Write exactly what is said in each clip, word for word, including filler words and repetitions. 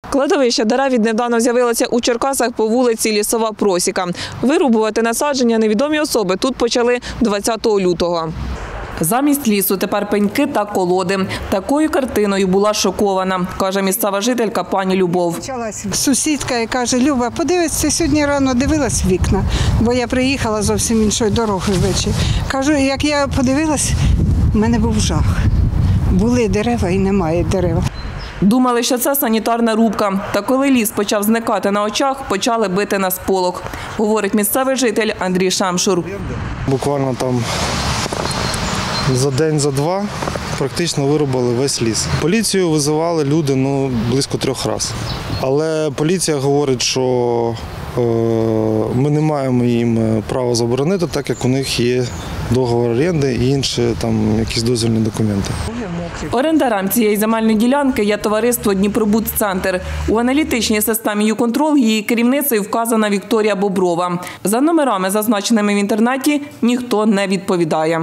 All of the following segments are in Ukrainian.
Кладовище дерев віднедавна з'явилося у Черкасах по вулиці Лісова Просіка. Вирубувати насадження невідомі особи тут почали двадцятого лютого. Замість лісу тепер пеньки та колоди. Такою картиною була шокована, каже місцева жителька пані Любов. Сусідка і каже: Люба, подивись, ти сьогодні рано дивилась вікна, бо я приїхала зовсім іншою дорогою ввечері. Кажу, як я подивилась, в мене був жах. Були дерева і немає дерев. Думали, що це санітарна рубка. Та коли ліс почав зникати на очах, почали бити на сполох, говорить місцевий житель Андрій Шамшур. Буквально там за день, за два практично вирубали весь ліс. Поліцію визивали люди ну, близько трьох разів. Але поліція говорить, що е, ми не маємо їм права заборонити, так як у них є договор оренди і інші там якісь дозвільні документи. Орендарем цієї земельної ділянки є товариство «Дніпробудцентр». У аналітичній системі «Юконтрол» її керівницею вказана Вікторія Боброва. За номерами, зазначеними в інтернеті, ніхто не відповідає.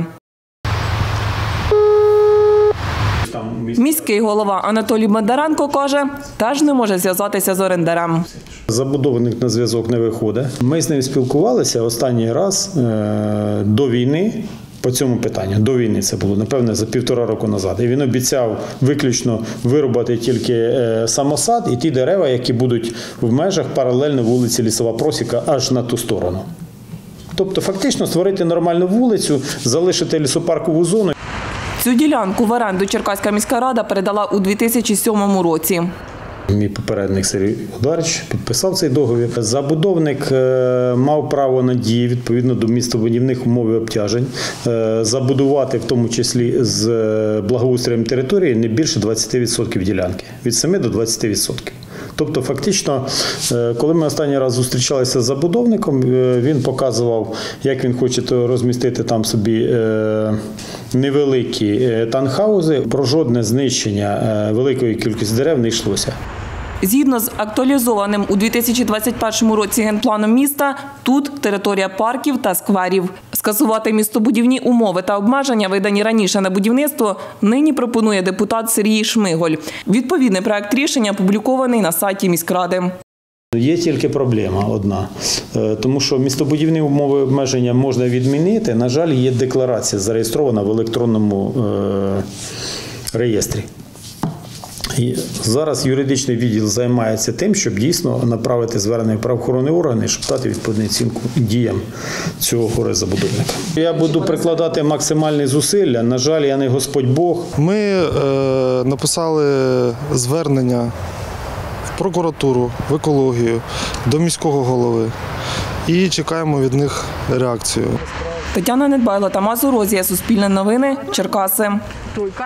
Міський голова Анатолій Бондаренко каже, теж не може зв'язатися з орендарем. Забудовник на зв'язок не виходить. Ми з ним спілкувалися останній раз до війни по цьому питанню. До війни це було, напевне, за півтора року назад. І він обіцяв виключно вирубати тільки самосад і ті дерева, які будуть в межах паралельно вулиці Лісова Просіка аж на ту сторону. Тобто фактично створити нормальну вулицю, залишити лісопаркову зону. Цю ділянку в оренду Черкаська міська рада передала у дві тисячі сьомому році. Мій попередник Сергій Ударич підписав цей договір. Забудовник мав право на дії відповідно до містобудівних умов і обтяжень, забудувати в тому числі з благоустроєм території не більше двадцяти відсотків ділянки, від семи до двадцяти відсотків. Тобто фактично, коли ми останній раз зустрічалися з забудовником, він показував, як він хоче розмістити там собі невеликі таунхаузи. Про жодне знищення великої кількості дерев не йшлося. Згідно з актуалізованим у дві тисячі двадцять першому році генпланом міста, тут територія парків та скверів. Скасувати містобудівні умови та обмеження, видані раніше на будівництво, нині пропонує депутат Сергій Шмиголь. Відповідний проект рішення опублікований на сайті міськради. Є тільки проблема одна, тому що містобудівні умови обмеження можна відмінити. На жаль, є декларація зареєстрована в електронному реєстрі. І зараз юридичний відділ займається тим, щоб дійсно направити звернення в правоохоронні органи, щоб дати відповідну оцінку діям цього горе-забудовника. Я буду прикладати максимальні зусилля. На жаль, я не Господь Бог. Ми е, написали звернення в прокуратуру, в екологію, до міського голови і чекаємо від них реакцію. Тетяна Недбайло, Тамас Урозія, Суспільне новини, Черкаси.